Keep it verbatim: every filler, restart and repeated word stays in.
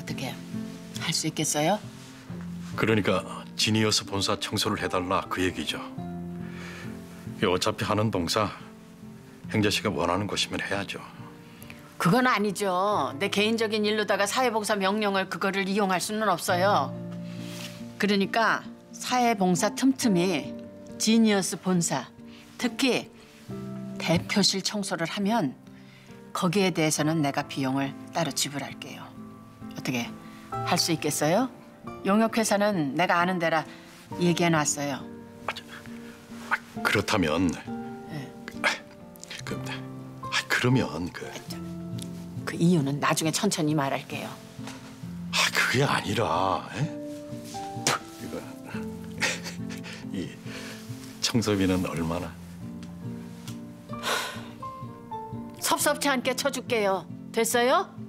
어떻게 할 수 있겠어요? 그러니까 지니어스 본사 청소를 해달라 그 얘기죠. 어차피 하는 봉사 행자 씨가 원하는 것이면 해야죠. 그건 아니죠. 내 개인적인 일로다가 사회봉사 명령을 그거를 이용할 수는 없어요. 그러니까 사회봉사 틈틈이 지니어스 본사, 특히 대표실 청소를 하면 거기에 대해서는 내가 비용을 따로 지불할게요. 어떻게 할 수 있겠어요? 용역회사는 내가 아는 데라 얘기해놨어요. 아, 저, 아, 그렇다면 네. 그, 그 아, 그러면 그, 그 이유는 나중에 천천히 말할게요. 아 그게 아니라 에? 이거 이 청소비는 얼마나? 섭섭치 않게 쳐줄게요. 됐어요?